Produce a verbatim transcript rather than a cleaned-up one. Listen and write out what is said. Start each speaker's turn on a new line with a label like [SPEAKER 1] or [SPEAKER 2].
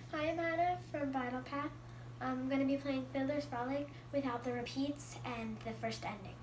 [SPEAKER 1] Hi, I'm Hannah from Violin A. I'm going to be playing Fiddler's Frolic without the repeats and the first ending.